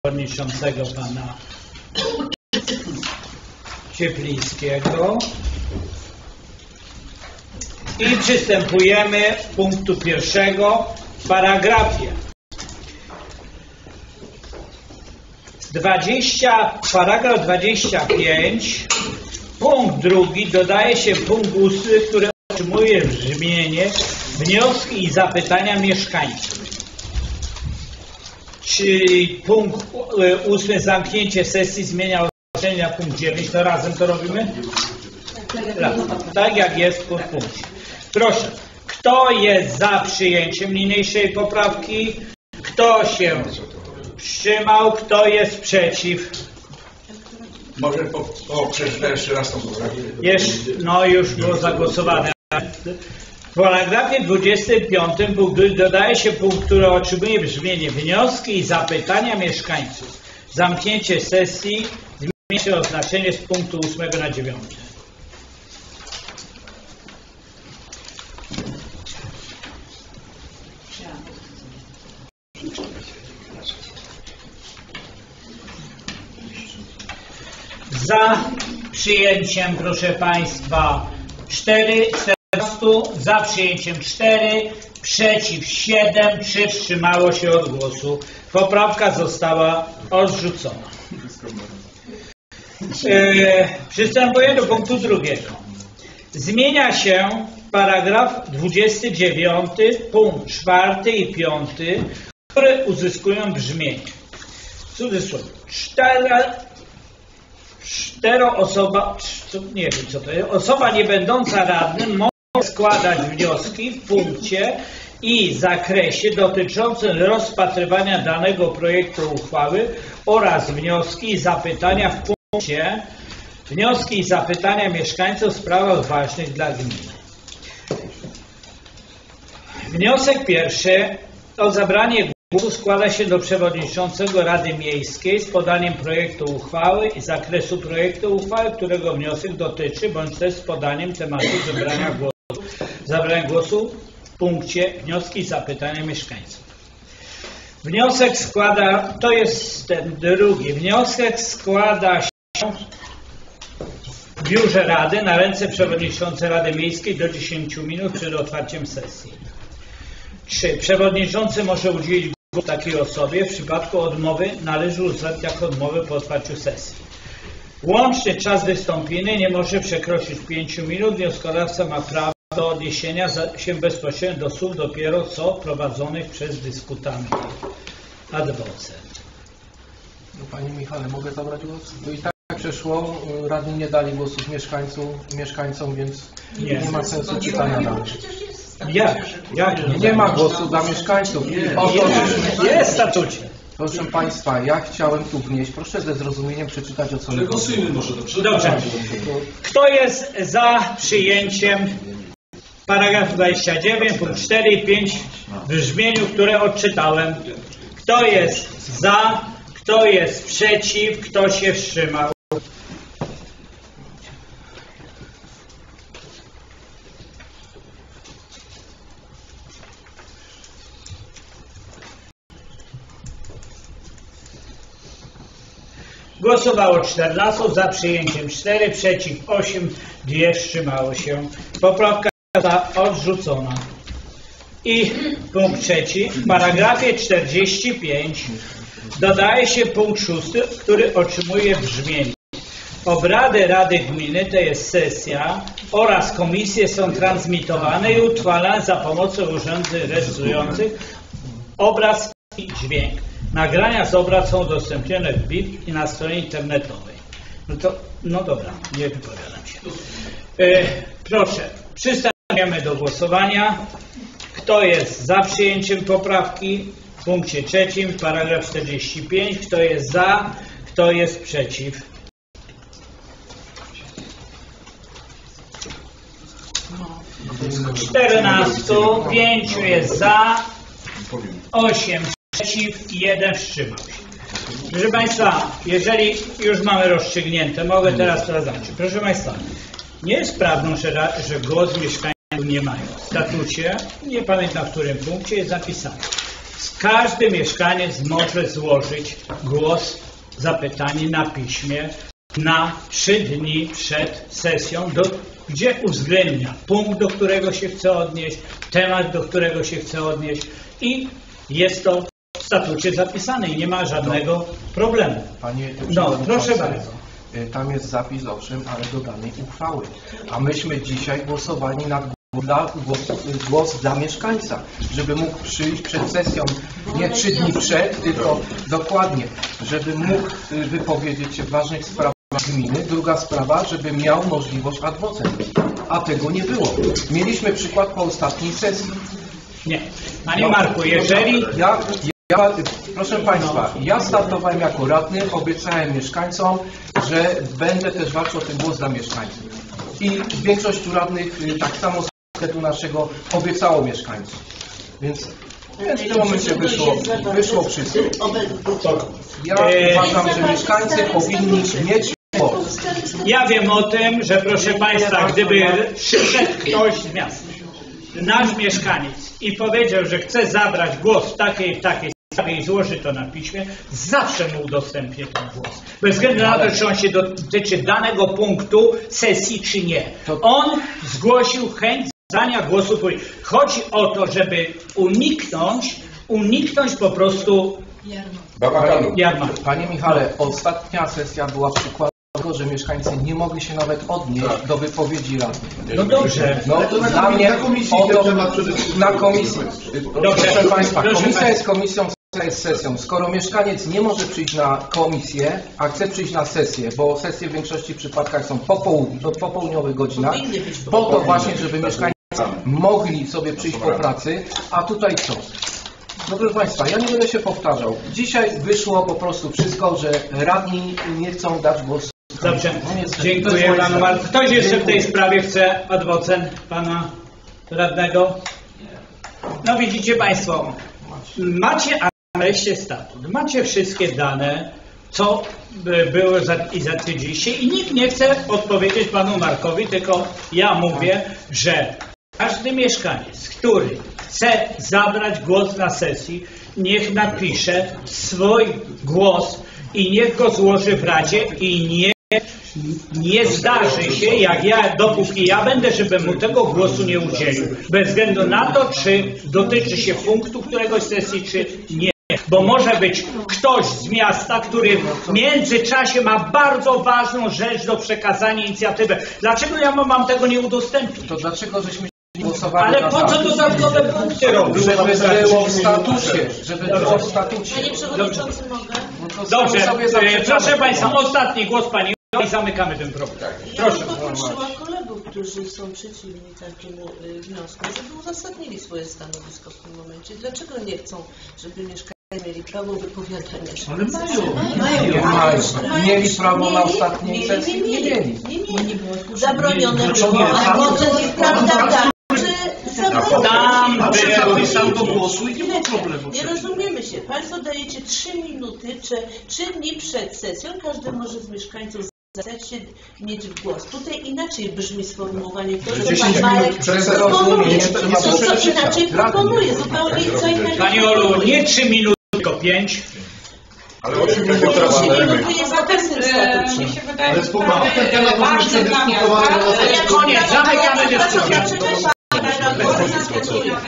przewodniczącego pana Cieplińskiego. I przystępujemy do punktu pierwszego w paragrafie paragraf 25, punkt drugi, dodaje się punkt 8, który otrzymuje brzmienie wnioski i zapytania mieszkańców. Czyli punkt 8, zamknięcie sesji, zmienia oznaczenie na punkt 9, to razem to robimy? Tak jak jest w punkcie. Proszę, kto jest za przyjęciem niniejszej poprawki? Kto się wstrzymał? Kto jest przeciw? Może przeczytać jeszcze raz tą poprawkę? No już było zagłosowane. W paragrafie 25 dodaje się punkt, który otrzymuje brzmienie wnioski i zapytania mieszkańców. Zamknięcie sesji, zmienia się oznaczenie z punktu 8 na 9. Za przyjęciem, proszę Państwa, 14, za przyjęciem 4, przeciw 7, 3 wstrzymało się od głosu. Poprawka została odrzucona. Przystępuję do punktu drugiego. Zmienia się paragraf 29, punkt 4 i 5, które uzyskują brzmienie. W cudzysłowie, osoba nie będąca radnym może składać wnioski w punkcie i zakresie dotyczącym rozpatrywania danego projektu uchwały oraz wnioski i zapytania w punkcie wnioski i zapytania mieszkańców w sprawach ważnych dla gminy. Wniosek pierwszy o zabranie głosu składa się do przewodniczącego Rady Miejskiej z podaniem projektu uchwały i zakresu projektu uchwały, którego wniosek dotyczy, bądź też z podaniem tematu zabrania głosu w punkcie wnioski i zapytania mieszkańców. Wniosek składa, to jest ten drugi, wniosek składa się w biurze Rady na ręce przewodniczącej Rady Miejskiej do 10 minut przed otwarciem sesji. 3. Przewodniczący może udzielić głosu takiej osobie. W przypadku odmowy należy uznać jako odmowę po otwarciu sesji. Łączny czas wystąpienia nie może przekroczyć 5 minut. Wnioskodawca ma prawo do odniesienia się bezpośrednio do słów dopiero co prowadzonych przez dyskutantów ad vocem. Panie Michale, mogę zabrać głos? Bo i tak przeszło, radni nie dali głosów mieszkańcom, więc nie ma sensu czytania dalej. Nie ma głosu dla mieszkańców. Jest w statucie. Proszę Państwa, ja chciałem tu wnieść, proszę ze zrozumieniem przeczytać o co chodzi. Głosujmy może dobrze. Dobrze. Kto jest za przyjęciem paragraf 29, punkt 4 i 5 w brzmieniu, które odczytałem? Kto jest za? Kto jest przeciw? Kto się wstrzymał? Głosowało 14, za przyjęciem 4, przeciw 8, 2 wstrzymało się. Poprawka została odrzucona. I punkt trzeci. W paragrafie 45 dodaje się punkt 6, który otrzymuje brzmienie. Obrady Rady Gminy, to jest sesja, oraz komisje są transmitowane i utrwalane za pomocą urządzeń rejestrujących obraz i dźwięk. Nagrania z obrad są udostępnione w BIP i na stronie internetowej. No dobra, nie wypowiadam się. Proszę, przystępujemy do głosowania. Kto jest za przyjęciem poprawki w punkcie trzecim, paragraf 45? Kto jest za? Kto jest przeciw? No. 14, 5 jest za, 8 przeciw i 1 wstrzymał się. Proszę Państwa, jeżeli już mamy rozstrzygnięte, mogę teraz to zacząć. Proszę Państwa, nie jest prawdą, że głos mieszkańców nie mają. W statucie, nie pamiętam w którym punkcie, jest zapisane. każdy mieszkaniec może złożyć głos, zapytanie na piśmie na 3 dni przed sesją, gdzie uwzględnia punkt, do którego się chce odnieść, temat, do którego się chce odnieść i jest to w statucie zapisane i nie ma żadnego problemu. Panie proszę bardzo. Tam jest zapis, owszem, ale do danej uchwały. A myśmy dzisiaj głosowali na głos dla mieszkańca, żeby mógł przyjść przed sesją, nie 3 dni przed, tylko dokładnie, żeby mógł wypowiedzieć się w ważnych sprawach gminy. Druga sprawa, żeby miał możliwość ad vocem. A tego nie było. Mieliśmy przykład po ostatniej sesji. Nie. Panie Marku, jeżeli... Proszę Państwa, ja startowałem jako radny, obiecałem mieszkańcom, że będę też walczył o ten głos dla mieszkańców. I większość radnych tak samo z paketu naszego obiecało mieszkańcom. Więc w tym momencie wyszło wszystko. Ja uważam, że mieszkańcy powinni mieć głos. Ja wiem o tym, że proszę Państwa, gdyby przyszedł ktoś z miasta, nasz mieszkaniec i powiedział, że chce zabrać głos w takiej sprawie i złoży to na piśmie, zawsze mu udostępnię ten głos. Bez względu na to, czy on się dotyczy danego punktu sesji, czy nie. On zgłosił chęć zabrania głosu. Chodzi o to, żeby uniknąć po prostu jarmarku. Panie Michale, ostatnia sesja była przykładem tego, że mieszkańcy nie mogli się nawet odnieść do wypowiedzi radnych. No dobrze. No, dla mnie na komisji. Dobrze. Proszę Państwa, komisja jest komisją, sesja jest sesją. Skoro mieszkaniec nie może przyjść na komisję, a chce przyjść na sesję, bo sesje w większości przypadkach są po popołudniowych godzinach, po to właśnie, żeby mieszkańcy mogli sobie przyjść po pracy, a tutaj co? No proszę Państwa, ja nie będę się powtarzał. Dzisiaj wyszło po prostu wszystko, że radni nie chcą dać głosu. Dobrze, dziękuję Panu Marku. Ktoś jeszcze w tej sprawie chce ad vocem Pana radnego? No widzicie Państwo, macie nareszcie statut, macie wszystkie dane, co było i zatwierdziliście i nikt nie chce odpowiedzieć Panu Markowi, tylko ja mówię, że każdy mieszkaniec, który chce zabrać głos na sesji, niech napisze swój głos i niech go złoży w Radzie i nie zdarzy się, dopóki ja będę, żebym mu tego głosu nie udzielił. Bez względu na to, czy dotyczy się punktu któregoś sesji, czy nie. Bo może być ktoś z miasta, który w międzyczasie ma bardzo ważną rzecz do przekazania, inicjatywę. Dlaczego ja mam tego nie udostępnić? To dlaczego żeśmy głosowali? Ale po co dodatkowe punkty robić? Żeby było w statucie. Żeby było w statucie. Panie Przewodniczący, mogę? Dobrze, proszę Państwa, ostatni głos Pani i zamykamy ten problem. Proszę. Ja poprosiła kolegów, którzy są przeciwni takiemu wniosku, żeby uzasadnili swoje stanowisko w tym momencie. Dlaczego nie chcą, żeby mieszkańcy mieli prawo wypowiadania się? Ale mają. Mieli prawo na ostatniej sesji? Nie mieli. Nie było. Zabronione było, a potem jest prawda. Sam do głosu i nie ma problemu. Nie rozumiemy się. Państwo dajecie 3 minuty, czy 3 dni przed sesją. Każdy może z mieszkańców zgadzać się mieć głos. Tutaj inaczej brzmi sformułowanie. To, że pan Marek proponuje. Co inaczej proponuje. Zupełnie co innego. Pani Olu, nie 3 minuty, tylko 5. Ale 8 minut teraz dajemy. jest na pewnym statucie. Mi się wydaje, że ważne dla miasta. Koniec, zamykamy dyskusję.